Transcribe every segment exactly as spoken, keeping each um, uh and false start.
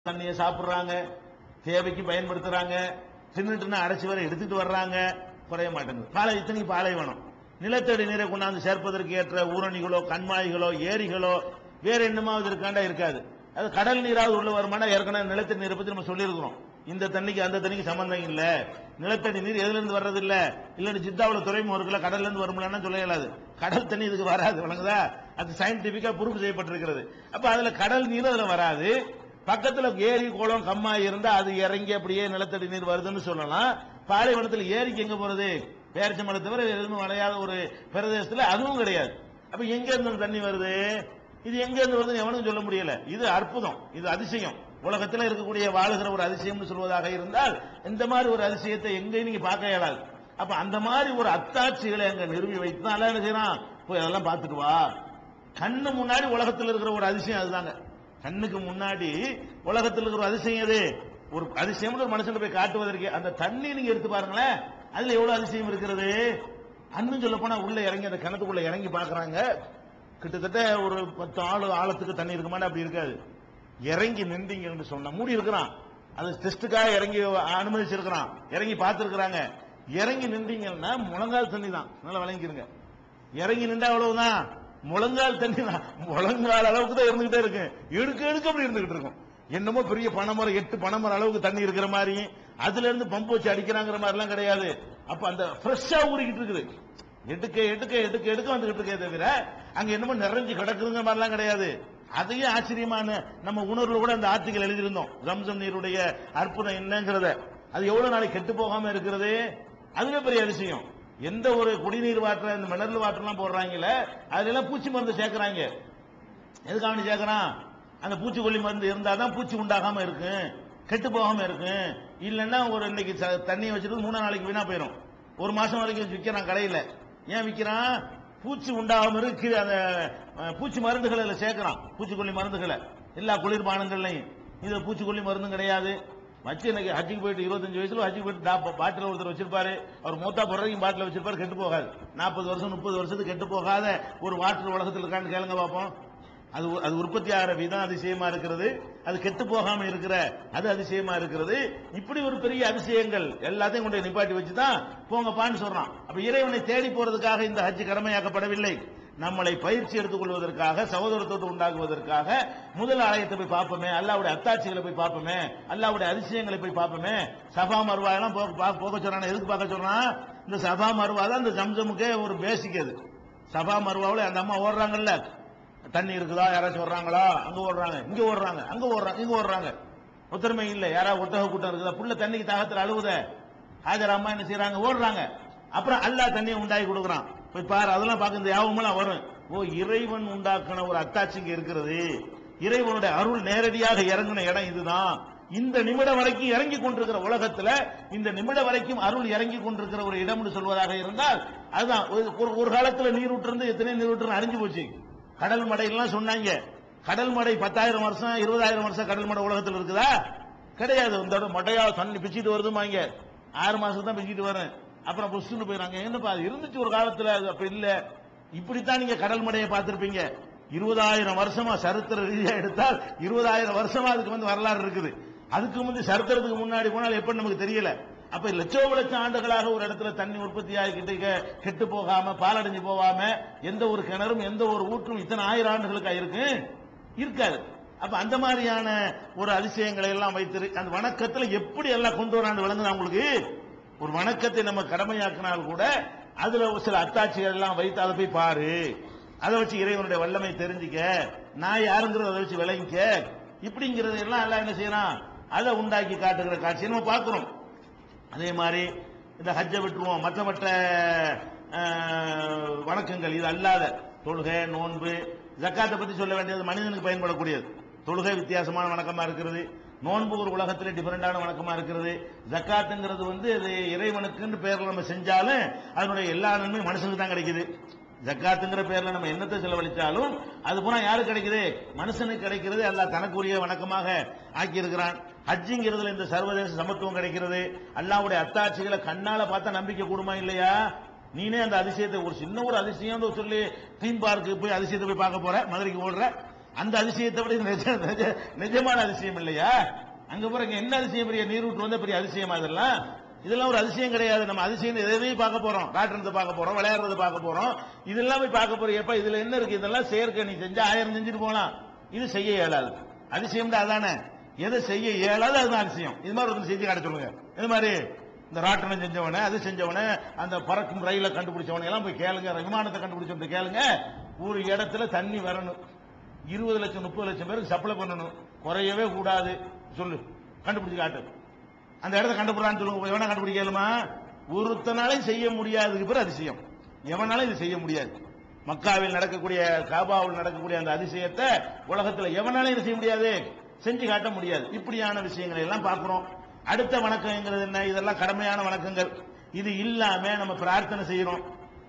தண்ணியை சாப்பிடுறாங்க, தேவைக்கு பயன்படுத்துறாங்க, தின்னுட்டு அடைச்சி வர எடுத்துட்டு வர்றாங்க, குறைய மாட்டேங்குது. பாலை இத்தனைக்கு பாலைவனம் நிலத்தடி நீரை கொண்டாந்து சேர்ப்பதற்கு ஏற்ற ஊரணிகளோ கண்மாய்களோ ஏரிகளோ வேற என்னமாவது இருக்காண்டா இருக்காது. அது கடல் நீராவது உள்ள வருமானா ஏற்கனவே நிலத்தடி நீரை பத்தி நம்ம சொல்லியிருக்கிறோம். இந்த தண்ணிக்கு அந்த தண்ணிக்கு சம்பந்தம் இல்ல. நிலத்தடி நீர் எதுல இருந்து வர்றது இல்ல, இல்ல ஜித்தாவுல துறைமுகம் இருக்குல்ல, கடல்ல இருந்து வரும்லன்னா சொல்ல இயலாது. கடல் தண்ணி இதுக்கு வராது, வழங்குதா? அது சயின்டிபிக்கா ப்ரூஃப் செய்யப்பட்டிருக்கிறது. அப்ப அதுல கடல் நீர் அதுல வராது. பக்கத்துல ஏரி குளம் கம்மாய் இருந்தா அது இறங்கி அப்படியே நிலத்தடி நீர் வருதுன்னு சொல்லலாம். பாலைவனத்தில் ஏரிக்கு எங்க போறது? பேரிச்சம்பளை தவிர எதுவும் விளையாத ஒரு பிரதேசத்துல அதுவும் கிடையாது. அப்ப எங்க இருந்து தண்ணி வருது? இது எங்க இருந்து வருதுன்னு எவனும் சொல்ல முடியல. இது அற்புதம், இது அதிசயம். உலகத்தில் இருக்கக்கூடிய வாழுகிற ஒரு அதிசயம் சொல்வதாக இருந்தால் இந்த மாதிரி ஒரு அதிசயத்தை எங்கேயும் நீங்க பார்க்க இயலாது. அப்ப அந்த மாதிரி ஒரு அத்தாட்சிகளை அங்க நிறுவி வைத்து அல்ல என்ன செய்யறான், போய் அதெல்லாம் பார்த்துட்டு வா. கண்ணு முன்னாடி உலகத்தில் இருக்கிற ஒரு அதிசயம் அதுதாங்க. கண்ணுக்கு முன்னாடி உலகத்தில் இருக்கிற ஒரு அதிசயம் எது? ஒரு அதிசயம் ஒரு மனுஷன் போய் காட்டுவதற்கு அந்த தண்ணி நீங்க எடுத்து பாருங்களேன், அதுல எவ்வளவு அதிசயம் இருக்கிறது. அண்ணன் சொல்ல போனா உள்ள இறங்கி அந்த கிணத்துக்குள்ள இறங்கி பாக்குறாங்க. கிட்டத்தட்ட ஒரு பத்து ஆளு ஆழத்துக்கு தண்ணி இருக்குமான்னு அப்படி இருக்காது. இறங்கி நின்றீங்கன்னு சொன்னா மூடி இருக்கிறான், அது டெஸ்டுக்காக இறங்கி அனுமதிச்சிருக்கிறான், இறங்கி பார்த்திருக்கிறாங்க. இறங்கி நின்றீங்கன்னா முழங்கால் தண்ணி தான், நல்லா விளங்கிருங்க. இறங்கி நின்றா அவ்வளவுதான், முழங்கால் தண்ணி தான், முழங்கால் அளவுக்கு தான் இருந்துகிட்டே இருக்கு. எடுக்க எடுக்க அப்படி இருந்துகிட்டு இருக்கும். என்னமோ பெரிய பனைமரம் எட்டு பனைமரம் அளவுக்கு தண்ணி இருக்கிற மாதிரி, அதுல இருந்து பம்பு வச்சு அடிக்கிறாங்கிற மாதிரி எல்லாம் கிடையாது. அப்ப அந்த ஃப்ரெஷ்ஷா ஊறிக்கிட்டு இருக்குது, எடுக்க எடுக்க எடுக்க எடுக்க வந்துகிட்டு இருக்கே தவிர அங்க என்னமோ நிறைஞ்சு கிடக்குதுங்கிற மாதிரிலாம் கிடையாது. அதையும் ஆச்சரியமான நம்ம உணர்வுல கூட அந்த ஆர்டிகல் எழுதியிருந்தோம், ரம்சம் நீருடைய அற்புதம் என்னங்கிறத. அது எவ்வளவு நாளைக்கு கெட்டு போகாம இருக்கிறது, அதுவே பெரிய அதிசயம். எந்த ஒரு குடிநீர் வாட்டர் இந்த மினரல் வாட்டர் எல்லாம் போடுறாங்கல்ல, அதுல எல்லாம் பூச்சி மருந்து சேர்க்கிறாங்க. எதுக்காக சேர்க்கிறான்? அந்த பூச்சிக்கொல்லி மருந்து இருந்தாதான் பூச்சி உண்டாகாம இருக்கு, கெட்டு போகாம இருக்கு. இல்லைன்னா ஒரு இன்னைக்கு தண்ணியை வச்சுட்டு மூணு நாளைக்கு வீணா போயிடும். ஒரு மாசம் வரைக்கும் விற்கிறான் கடையில். ஏன் விற்கிறான்? பூச்சி உண்டாகாம இருக்கு. அந்த பூச்சி மருந்துகளை சேர்க்கிறான், பூச்சிக்கொல்லி மருந்துகளை எல்லா குளிர்பானங்கள்லையும். இது பூச்சிக்கொல்லி மருந்தும் கிடையாது. வச்சு எனக்கு ஹஜ்ஜிக்கு போயிட்டு இருபத்தஞ்சு வயசுல ஹஜ்ஜிக்கு போயிட்டு பாட்டில் ஒருத்தர் வச்சிருப்பாரு, அவர் மூத்தா போடுறதையும் பாட்டில் வச்சிருப்பாரு, கெட்டு போகாது. நாற்பது வருஷம் முப்பது வருஷத்துக்கு கெட்டு போகாத ஒரு வாட்டர் உலகத்தில் இருக்கான்னு கேளுங்க பார்ப்போம். அது அது உற்பத்தி ஆகிற விதம் அதிசயமா இருக்கிறது, அது கெட்டு போகாம இருக்கிற அது அதிசயமா இருக்கிறது. இப்படி ஒரு பெரிய அதிசயங்கள் எல்லாத்தையும் கொண்டு நிப்பாட்டி வச்சுதான் போங்கப்பான்னு சொல்றான். அப்ப இறைவனை தேடி போறதுக்காக இந்த ஹஜ் கடமையாக்கப்படவில்லை, நம்மளை பயிற்சி எடுத்துக் கொள்வதற்காக, சகோதரத்தோடு உண்டாக்குவதற்காக. முதல் ஆலயத்தை போய் பார்ப்போமே, அல்லாவுடைய அத்தாட்சிகளை போய் பார்ப்போமே, அல்லாவுடைய அதிசயங்களை போய் பார்ப்போமே. சபா மர்வா எல்லாம் போக சொல்றான். எதுக்கு பார்க்க சொல்றான்? இந்த சபா மர்வா தான் இந்த ஜம்ஜமுக்கே ஒரு பேசிக். அது சபா மர்வாவில் அந்த அம்மா ஓடுறாங்கல்ல, தண்ணி இருக்குதா, யாராச்சும் வர்றாங்களா, அங்க ஓடுறாங்க, இங்க ஓடுறாங்க, அங்க ஓடுறாங்க, இங்க ஓடுறாங்க. ஒத்துமை இல்லை. யாராவது ஒட்டக கூட்டம் இருக்குதா, புள்ள தண்ணிக்கு தாகத்தில் அழுவுத, ஹாஜர் அம்மா என்ன செய்யறாங்க, ஓடுறாங்க. அப்புறம் அல்லாஹ் தண்ணியை உண்டாக்கி கொடுக்குறான். போய் பாரு, அதெல்லாம் பார்க்க இந்த யாவமெல்லாம் வரும். ஓ, இறைவன் உண்டாக்கின ஒரு அத்தாட்சி இங்க இருக்கிறது. இறைவனுடைய அருள் நேரடியாக இறங்கின இடம் இதுதான். இந்த நிமிடம் வரைக்கும் இறங்கி கொண்டிருக்கிற உலகத்துல இந்த நிமிடம் வரைக்கும் அருள் இறங்கி கொண்டிருக்கிற ஒரு இடம்னு சொல்வதாக இருந்தால் அதுதான். ஒரு காலத்துல நீரூற்று இருந்து எத்தனை நீரூற்று அழிஞ்சு போச்சு. கடல் மடையெல்லாம் சொன்னாங்க. கடல் மடை பத்தாயிரம் வருஷம் இருபதாயிரம் வருஷம் கடல் மடை உலகத்தில் இருக்குதா? கிடையாது. இந்த மடையா தண்ணி பிச்சுட்டு வருதுமாங்க, ஆறு மாசம் தான் பிச்சுட்டு வரும், அப்புறம் புஷ்னு போயிறாங்க. என்னப்பா இருந்துச்சு ஒரு காலத்துல, அது அப்ப இல்ல. இப்படித்தான் நீங்க கடல் மடையை பார்த்திருப்பீங்க. இருபதாயிரம் வருஷமா சரித்திர ரீதியா எடுத்தால் இருபதாயிரம் வருஷமா அதுக்கு வந்து வரலாறு இருக்குது. அதுக்கு முந்தைய சரித்திரத்துக்கு முன்னாடி போனால் எப்படி நமக்கு தெரியல. அப்ப லட்சோப லட்சம் ஆண்டுகளாக ஒரு இடத்துல தண்ணி உற்பத்தி ஆகிக்கிட்டு கெட்டு போகாம பாலடைஞ்சு போகாம எந்த ஒரு கிணறும் எந்த ஒரு ஊற்றும் இத்தனை ஆயிரம் ஆண்டுகளுக்கு இருக்கு இருக்காது. அப்ப அந்த மாதிரியான ஒரு அதிசயங்களை எல்லாம் வைத்து அந்த வணக்கத்துல எப்படி எல்லாம் கொண்டு வரான்னு விளங்குது அவங்களுக்கு. ஒரு வணக்கத்தை நம்ம கடமையாக்கினால் கூட அதுல சில அத்தாட்சிகள் எல்லாம் வைத்து அதை போய் பாரு, அதை வச்சு இறைவனுடைய வல்லமை தெரிஞ்சுக்க, நான் யாருங்கிறத அதை வச்சு விளங்கிக்க, இப்படிங்கிறது எல்லாம் எல்லாம் என்ன செய்யறான், அதை உண்டாக்கி காட்டுகிற காட்சியை நம்ம பார்க்கிறோம். அதே மாதிரி இந்த ஹஜ்ஜை விட்டுருவோம், மற்ற மற்ற வணக்கங்கள் இது அல்லாத தொழுகை, நோன்பு, ஜக்காத்தை பத்தி சொல்ல வேண்டியது மனிதனுக்கு பயன்படக்கூடியது. தொழுகை வித்தியாசமான வணக்கமா இருக்கிறது, நோன்பு ஒரு உலகத்திலே டிஃபரெண்டான வணக்கமா இருக்கிறது. ஜக்காத்துங்கிறது வந்து அது இறைவனுக்குன்னு பேர்ல நம்ம செஞ்சாலும் அதனுடைய எல்லா நன்மையும் மனுஷனுக்கு தான் கிடைக்குது. ஜக்காத்துங்கிற பேர்ல நம்ம என்னத்தை செலவழிச்சாலும் அது பூரா யாருக்கு கிடைக்குது? மனுஷனுக்கு கிடைக்கிறது. அல்லாஹ் தனக்குரிய வணக்கமாக ஆக்கி இருக்கிறான். ஹஜ்ஜிங்கிறதுல இந்த சர்வதேச சமத்துவம் கிடைக்கிறது. அல்லாஹ்வுடைய அத்தாட்சிகளை கண்ணால பார்த்தா நம்பிக்கை கூடுமா இல்லையா? நீனே அந்த அதிசயத்தை ஒரு சின்ன ஒரு அதிசயம் சொல்லி தீம் பார்க்கு போய் அதிசயத்தை போய் பார்க்க போற, மதுரைக்கு ஓடுற, அந்த அதிசயத்தை விட இது நிஜ- நிஜ- நிஜமான அதிசயம் இல்லையா? அங்க பாருங்க என்ன அதிசயம், பெரிய நீரூற்று வந்த பெரிய அதிசயம் அதெல்லாம். இதெல்லாம் ஒரு அதிசயம் கிடையாது. நம்ம அதிசயம் எதையும் பார்க்க போறோம், காட்டுறதை பார்க்க போறோம், விளையாடுறதை பார்க்க போறோம். இதெல்லாம் போய் பார்க்க போறோம். எப்ப இதுல என்ன இருக்கு? இதெல்லாம் செயற்கை. நீ செஞ்சா ஆயிரம் செஞ்சுட்டு போலாம், இது செய்ய இயலாது. அதிசயம் அதானே, எதை செய்ய இயலாது அதுதான் அதிசயம். இது மாதிரி ஒரு செஞ்சு காட்ட சொல்லுங்க. இது மாதிரி இந்த ராட்டனம் செஞ்சவன, அது செஞ்சவன, அந்த பறக்கும் ரயில கண்டுபிடிச்சவன எல்லாம் போய் கேளுங்க, விமானத்தை கண்டுபிடிச்சவன் கேளுங்க. ஒரு இடத்துல தண்ணி வரணும், இருபது லட்சம் முப்பது லட்சம் பேருக்கு சப்ளை பண்ணணும், குறையவே கூடாது. சொல்லு, கண்டுபிடிச்சு காட்டு. அந்த இடத்த கண்டுபிடிறான்னு சொல்லுங்க. எவனா கண்டுபிடிக்கலுமா? ஒருத்தனாலையும் செய்ய முடியாதுக்கு பேர் அதிசயம். எவனாலும் இது செய்ய முடியாது. மக்காவில் நடக்கக்கூடிய, காபாவில் நடக்கக்கூடிய அந்த அதிசயத்தை உலகத்துல எவனாலும் இது செய்ய முடியாது, செஞ்சு காட்ட முடியாது. இப்படியான விஷயங்களை எல்லாம் பார்க்கிறோம். அடுத்த வணக்கங்கிறது என்ன? இதெல்லாம் கடமையான வணக்கங்கள். இது இல்லாம நம்ம பிரார்த்தனை செய்யறோம்,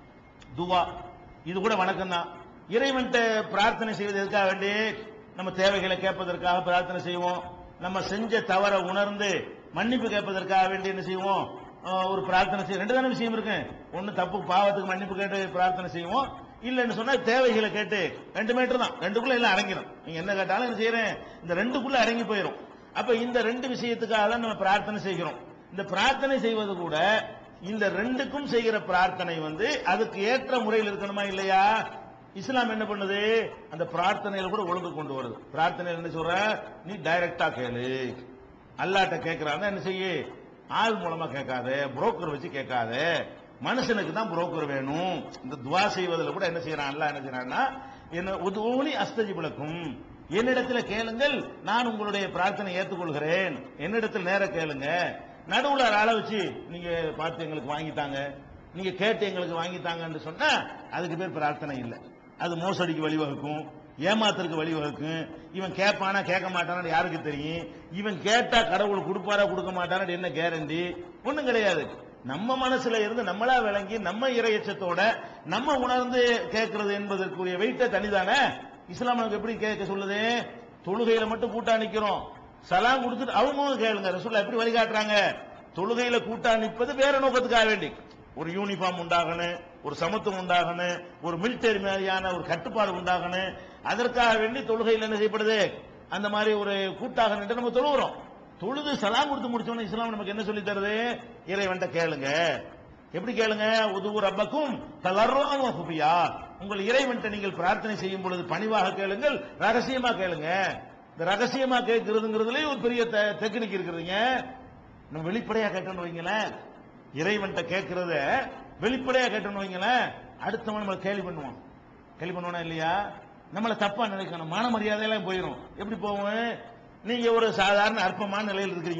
துவா, இது கூட வணக்கம் தான். இறைவன்கிட்ட பிரார்த்தனை செய்வது எதுக்காக வேண்டி? நம்ம தேவைகளை கேட்பதற்காக பிரார்த்தனை செய்வோம். நம்ம செஞ்ச தவற உணர்ந்து மன்னிப்பு கேட்பதற்காக வேண்டி என்ன செய்வோம்? அஹ் ஒரு பிரார்த்தனை செய்ய. ரெண்டு தானே விஷயம் இருக்கு. ஒன்னு தப்பு, பாவத்துக்கு மன்னிப்பு கேட்டு பிரார்த்தனை செய்வோம். இல்லன்னு சொன்னா தேவைகளை கேட்டு. ரெண்டு மீட்டர் தான், ரெண்டுக்குள்ள எல்லாம் அடங்கிடும். நீங்க என்ன கேட்டாலும் என்ன செய்யறேன், இந்த ரெண்டுக்குள்ள அடங்கி போயிடும். அப்ப இந்த ரெண்டு விஷயத்துக்காக தான் நம்ம பிரார்த்தனை செய்கிறோம். இந்த பிரார்த்தனை செய்வது கூட இந்த ரெண்டுக்கும் செய்கிற பிரார்த்தனை வந்து அதுக்கு ஏற்ற முறையில் இருக்கணுமா இல்லையா? இஸ்லாம் என்ன பண்ணுது? அந்த பிரார்த்தனையில கூட ஒழுங்கு கொண்டு வருது. பிரார்த்தனையில் என்ன சொல்ற? நீ டைரக்டா கேளு. அல்லாட்ட கேட்கிறாங்க என்ன செய்ய? ஆள் மூலமா கேட்காத, புரோக்கர் வச்சு கேட்காத. மனுஷனுக்கு தான் புரோக்கர் வேணும். இந்த துவா செய்வதில் கூட என்ன செய்யறான்? அல்லாஹ் என்ன செய்யறான்னா, என்ன உதுஊனி அஸ்தஜிப் லக்கும், என்னிடத்துல கேளுங்கள், நான் உங்களுடைய பிரார்த்தனை ஏற்றுக்கொள்கிறேன். என்னிடத்தில் நேர கேளுங்க. நடுவுல ஆளை வச்சு நீங்க பார்த்து எங்களுக்கு வாங்கித்தாங்க, நீங்க கேட்டு எங்களுக்கு வாங்கித்தாங்கன்னு சொன்னா அதுக்கு பேர் பிரார்த்தனை இல்லை. அது மோசடிக்கு வழிவகுக்கும், ஏமாத்திற்கு வழிவகுக்கும். இவன் கேட்பானா கேட்க மாட்டானு யாருக்கு தெரியும்? இவன் கேட்டா கடவுள் கொடுப்பாரா கொடுக்க மாட்டானு என்ன கேரண்டி? ஒண்ணும் கிடையாது. நம்ம மனசுல இருந்து நம்மளா விளங்கி நம்ம இறையச்சத்தோட நம்ம உணர்ந்து கேட்கறது என்பதற்குரிய வெயிட்ட தனிதானே. இஸ்லாம் நமக்கு எப்படி கேட்க சொல்லுது? தொழுகையில மட்டும் கூட்டா நிக்கிறோம், சலாம் கொடுத்துட்டு அவங்க கேளுங்க. ரசூலுல்லாஹ் எப்படி வழிகாட்டுறாங்க? தொழுகையில கூட்டா நிற்பது வேற நோக்கத்துக்காக வேண்டி, ஒரு யூனிஃபார்ம் உண்டாகணும், ஒரு சமத்துவம் உண்டாகணும், ஒரு மிலிட்டரி மாதிரியான ஒரு கட்டுப்பாடு உண்டாகணும். அதற்காக வேண்டி தொழுகையில் என்ன செய்யப்படுது? அந்த மாதிரி ஒரு கூட்டாக நின்று நம்ம தொழுகிறோம். தொழுது சலாம் கொடுத்து முடிச்சோன்னு இஸ்லாம் நமக்கு என்ன சொல்லி தருது? இறைவன்ட்ட கேளுங்க. எப்படி கேளுங்க? உதுவு ரப்பக்கும் தலர்ருஅன் வ குஃபியா, உங்கள் இறைவன்ட்ட நீங்கள் பிரார்த்தனை செய்யும் பொழுது பணிவாக கேளுங்கள், ரகசியமா கேளுங்க. இந்த ரகசியமா கேட்கிறதுங்கிறதுல ஒரு பெரிய டெக்னிக் இருக்குதுங்க. நம்ம வெளிப்படையா கேட்டோம்னு வைங்களேன், இறைவன்ட்ட கேட்கிறத வெளிப்படையா கேட்டோம்னு வைங்களேன், அடுத்தவன் நம்மளை கேள்வி பண்ணுவான். கேள்வி பண்ணுவானா இல்லையா? நம்மளை தப்பா நினைக்கணும், மான மரியாதையெல்லாம் போயிடும். எப்படி போவோம்? நீங்க ஒரு சாதாரண அற்பமான நிலையில் இருக்கிறீங்க,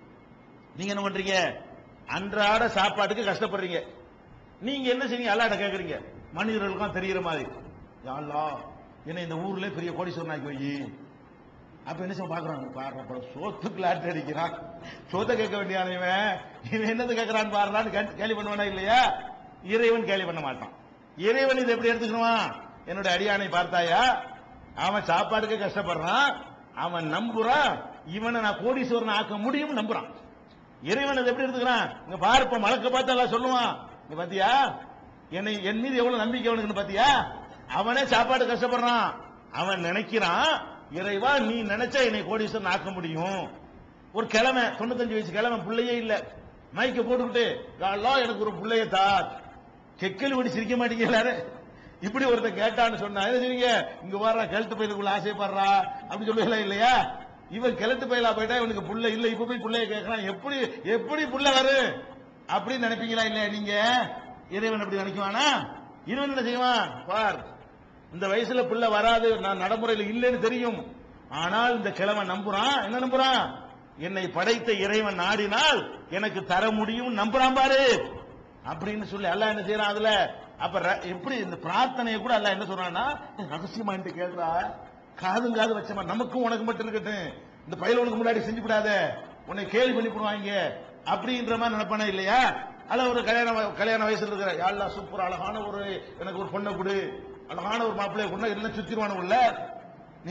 நீங்க என்ன பண்றீங்க? அன்றாட சாப்பாட்டுக்கு கஷ்டப்படுறீங்க. நீங்க என்ன செய்றீங்க? அல்லாஹ்ட்ட கேட்கறீங்க, மனிதர்களுக்கும் தெரிகிற மாதிரி, யா அல்லாஹ் என்ன இந்த ஊர்ல பெரிய கோடீஸ்வரன் ஆக்கி வை. அப்ப என்ன செய்ய பாக்குறாங்க? பாடுற சோத்துக்கு லாட்டரி அடிக்கிறான், சோத்தை கேட்க வேண்டிய இவன் இவன் என்னது கேட்கறான்னு பாடுறான்னு கேள்வி பண்ணுவானா இல்லையா? இறைவன் கேள்வி பண்ண மாட்டான். இறைவன் இதை எப்படி எடுத்துக்கணுமா? என்னோட அடியானை பார்த்தாயா, அவன் சாப்பாட்டுக்கு கஷ்டப்படுறான், அவன் நம்புறான், இவனை நான் கோடீஸ்வரன் ஆக்க முடியும் நம்புறான். இறைவன் அதை எப்படி எடுத்துக்கிறான்? இங்க பாருப்ப மலக்க பார்த்து எல்லாம் சொல்லுவான், இங்க பாத்தியா என்னை, என் மீது எவ்வளவு நம்பிக்கை அவனுக்கு பாத்தியா? அவனே சாப்பாடு கஷ்டப்படுறான், அவன் நினைக்கிறான், இறைவா நீ நினைச்சா என்னை கோடீஸ்வரன் ஆக்க முடியும். ஒரு கிழமை, தொண்ணூத்தஞ்சு வயசு கிழமை, பிள்ளையே இல்ல, மைக்க போட்டுக்கிட்டு எனக்கு ஒரு பிள்ளைய தா, கெக்கல் விட்டு சிரிக்க மாட்டீங்க எல்லாரும். இப்படி ஒருத்தர் கேட்டான்னு சொன்னா என்ன செய்வீங்க? இங்க வர்ற கிழட்டு பயிலுக்குள்ள ஆசைப்படுறா அப்படி சொல்லுவீங்களா இல்லையா? இவன் கிழட்டு பயிலா போயிட்டா இவனுக்கு புள்ள இல்ல, இப்ப போய் பிள்ளைய கேட்கறான், எப்படி எப்படி புள்ள வரும் அப்படின்னு நினைப்பீங்களா இல்லையா? நீங்க இறைவன் அப்படி நினைக்குவானா? இறைவன் என்ன செய்வான்? பார், இந்த வயசுல புள்ள வராது, நான் நடைமுறையில் இல்லைன்னு தெரியும், ஆனால் இந்த கிழவன் நம்புறான். என்ன நம்புறான்? என்னை படைத்த இறைவன் நாடினால் எனக்கு தர முடியும் நம்புறான் பாரு அப்படின்னு சொல்லி அல்லாஹ் என்ன செய்யறான் அதுல. அப்ப எப்படி இந்த பிரார்த்தனையை கூட அல்லாஹ் என்ன சொல்றான்னா, ரகசியமா கேள்றா, காதும் காது வச்சமா, நமக்கும் உனக்கு மட்டும் இருக்கட்டும், இந்த பயிலவனுக்கு முன்னாடி செஞ்சு விடாத, உன்னை கேள்வி பண்ணி போடுவாங்க அப்படின்ற மாதிரி நினைப்பானே இல்லையா? அல்ல ஒரு கல்யாண கல்யாண வயசுல இருக்கிற, யா அல்லாஹ் சூப்பர் அழகான ஒரு எனக்கு ஒரு பொண்ணை கொடு, அழகான ஒரு மாப்பிள்ளைய கொண்டு எல்லாம் சுத்திடுவானு உள்ள, நீ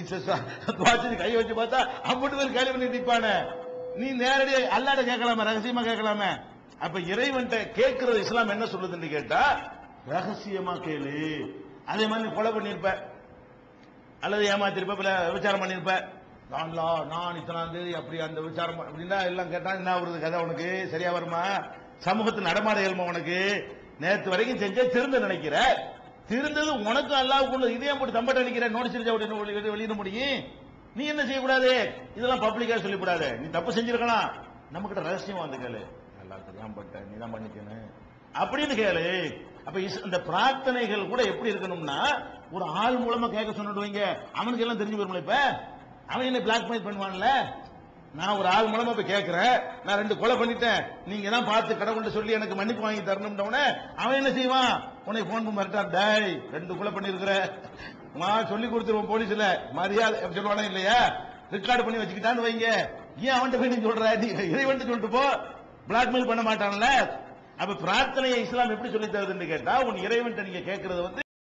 கை வச்சு பார்த்தா அம்பட்டு பேர் கேள்வி பண்ணி நிற்பான. நீ நேரடியாக அல்லாட கேட்கலாமே, ரகசியமா கேட்கலாமே. அப்ப இறைவன்ட்ட கேட்கிறது இஸ்லாம் என்ன சொல்லுதுன்னு கேட்டா, ரகசியமா கேளு. அதே மாதிரி கொலை பண்ணிருப்ப, அல்லது ஏமாத்திருப்ப பிற விசாரம் பண்ணிருப்ப, நான்லா நான் இத்தனாம் தேதி அப்படி அந்த விசாரம் அப்படின்னா எல்லாம் கேட்டா என்ன வருது கதை உனக்கு சரியா வருமா? சமூகத்து நடமாட இயல்பு உனக்கு நேற்று வரைக்கும் செஞ்ச திருந்த நினைக்கிற, திருந்தது உனக்கு அல்லாவுக்குள்ள இதே போட்டு தம்பட்ட நினைக்கிற நோட்டீஸ் வெளியிட முடியும். நீ என்ன செய்யக்கூடாது, இதெல்லாம் பப்ளிக்கா சொல்லிக்கூடாது, நீ தப்பு செஞ்சிருக்கலாம், நம்ம கிட்ட ரகசியமா வந்து கேளு, நல்லா தெரியாம பட்ட நீ தான் பண்ணிக்கணும் அப்படின்னு கேளு. அப்ப இந்த பிரார்த்தனைகள் கூட எப்படி இருக்கணும்னா ஒரு ஆள் மூலமா கேட்க சொன்னிடுவீங்க, அவனுக்கு எல்லாம் தெரிஞ்சு போயிருமா? இப்ப அவன் என்ன பிளாக்மெயில் பண்ணுவான்ல, நான் ஒரு ஆள் மூலமா போய் கேட்கிறேன், நான் ரெண்டு கொலை பண்ணிட்டேன், நீங்க தான் பார்த்து கடவுள்கிட்ட சொல்லி எனக்கு மன்னிப்பு வாங்கி தரணும்னு அவன் என்ன செய்வான்? உனக்கு போன் பண்ணி மிரட்டான், டேய் ரெண்டு கொலை பண்ணிருக்கிற மா சொல்லி கொடுத்துருவோம் போலீஸ்ல மரியாதை சொல்லுவானே இல்லையா, ரெக்கார்டு பண்ணி வச்சுக்கிட்டான்னு வைங்க. ஏன் அவன்கிட்ட போய் நீ சொல்ற, நீ இறைவன் சொல்லிட்டு போ, பிளாக்மெயில் பண்ண மாட்டான்ல. அப்ப பிரார்த்தனையை இஸ்லாம் எப்படி சொல்லி தருதுன்னு கேட்டா, உன் இறைவன் நீங்க கேட்கறது வந்து